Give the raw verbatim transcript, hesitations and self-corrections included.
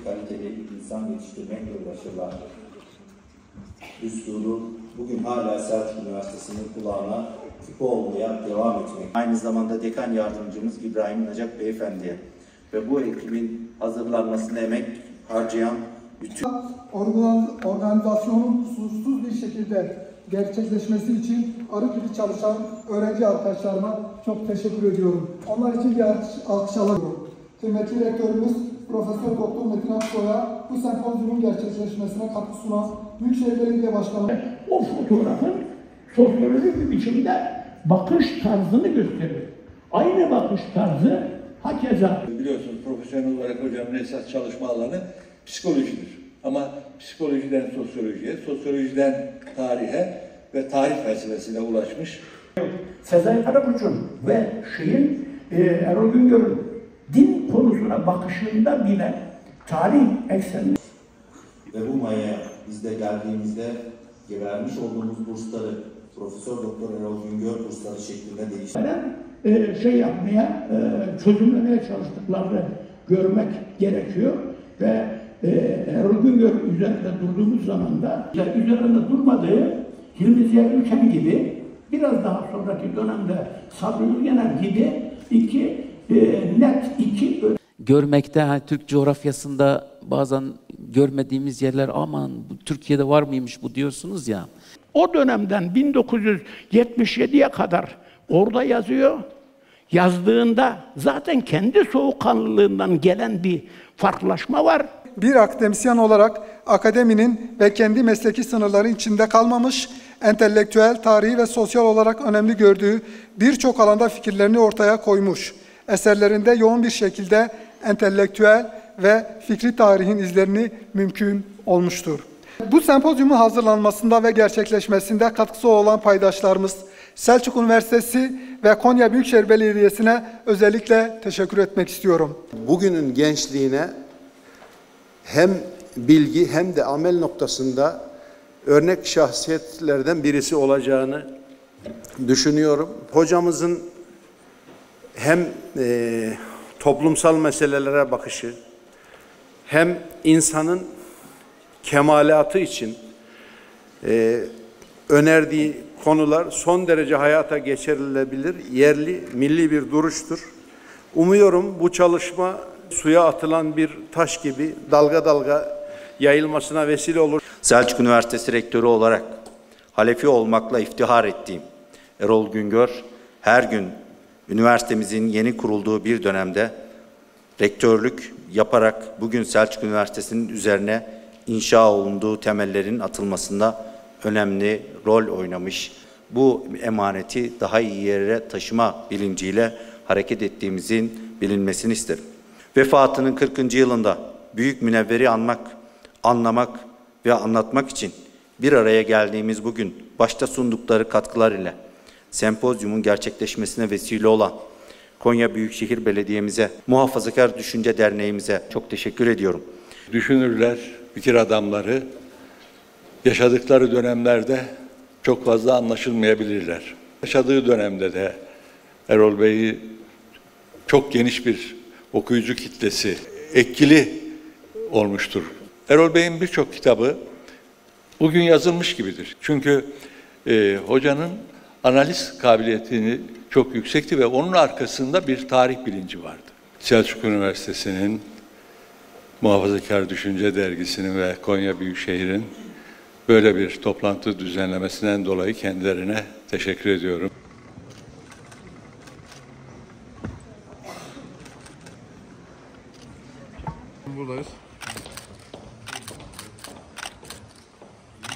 Kaliteli insan yetiştirmekle uğraşırlar. Düsturu bugün hala Selçuk Üniversitesi'nin kulağına küpe olmaya devam etmek. Aynı zamanda dekan yardımcımız İbrahim Nacak Beyefendi'ye ve bu ekibin hazırlanmasına emek harcayan bütün organizasyonun kusursuz bir şekilde gerçekleşmesi için arı gibi çalışan öğrenci arkadaşlarıma çok teşekkür ediyorum. Onlar için bir alkış alıyorum. Kıymetli rektörümüz Profesör Doktor Metin Aksoy'a bu sempozyumun gerçekleşmesine katkı sunan Büyükşehir Belediye Başkanı. O fotoğrafın sosyolojik bir biçimde bakış tarzını gösterir. Aynı bakış tarzı hakeza. Biliyorsunuz profesyonel olarak hocamın esas çalışma alanı psikolojidir. Ama psikolojiden sosyolojiye, sosyolojiden tarihe ve tarih felsefesine ulaşmış. Sezai Karakoç'un ve şeyin e, Erol Güngör'ün din konusuna bakışında bile tarih eksenli. Ve bu mayaya biz de geldiğimizde vermiş olduğumuz bursları Profesör Doktor Erol Güngör bursları şeklinde değiştirdik. E, şey yapmaya, e, çözümlemeye çalıştıklarını görmek gerekiyor ve e, Erol Güngör üzerinde durduğumuz zaman da üzerinde durmadığı Hilmi Ziya Ülkemi gibi biraz daha sonraki dönemde Sabri Ülgener gibi iki e, net iki görmekte, hani Türk coğrafyasında bazen görmediğimiz yerler, aman bu Türkiye'de var mıymış bu diyorsunuz ya. O dönemden bin dokuz yüz yetmiş yediye kadar orada yazıyor. Yazdığında zaten kendi soğukkanlılığından gelen bir farklılaşma var. Bir akademisyen olarak akademinin ve kendi mesleki sınırları içinde kalmamış, entelektüel, tarihi ve sosyal olarak önemli gördüğü birçok alanda fikirlerini ortaya koymuş. Eserlerinde yoğun bir şekilde entelektüel ve fikri tarihin izlerini mümkün olmuştur. Bu sempozyumun hazırlanmasında ve gerçekleşmesinde katkısı olan paydaşlarımız Selçuk Üniversitesi ve Konya Büyükşehir Belediyesi'ne özellikle teşekkür etmek istiyorum. Bugünün gençliğine hem bilgi hem de amel noktasında örnek şahsiyetlerden birisi olacağını düşünüyorum. Hocamızın hem e, toplumsal meselelere bakışı, hem insanın kemalatı için e, önerdiği konular son derece hayata geçirilebilir, yerli, milli bir duruştur. Umuyorum bu çalışma suya atılan bir taş gibi dalga dalga yayılmasına vesile olur. Selçuk Üniversitesi Rektörü olarak halefi olmakla iftihar ettiğim Erol Güngör, her gün üniversitemizin yeni kurulduğu bir dönemde rektörlük yaparak bugün Selçuk Üniversitesi'nin üzerine inşa olunduğu temellerin atılmasında önemli rol oynamış. Bu emaneti daha iyi yere taşıma bilinciyle hareket ettiğimizin bilinmesini isterim. Vefatının kırkıncı yılında Büyük Münevver'i anmak, anlamak ve anlatmak için bir araya geldiğimiz bugün başta sundukları katkılar ile sempozyumun gerçekleşmesine vesile olan Konya Büyükşehir Belediye'mize, Muhafazakar Düşünce Derneğimize çok teşekkür ediyorum. Düşünürler, fikir adamları yaşadıkları dönemlerde çok fazla anlaşılmayabilirler. Yaşadığı dönemde de Erol Bey'i çok geniş bir okuyucu kitlesi etkili olmuştur. Erol Bey'in birçok kitabı bugün yazılmış gibidir. Çünkü e, hocanın analiz kabiliyetini çok yüksekti ve onun arkasında bir tarih bilinci vardı. Selçuk Üniversitesi'nin, Muhafazakar Düşünce Dergisi'nin ve Konya Büyükşehir'in böyle bir toplantı düzenlemesinden dolayı kendilerine teşekkür ediyorum. Buradayız.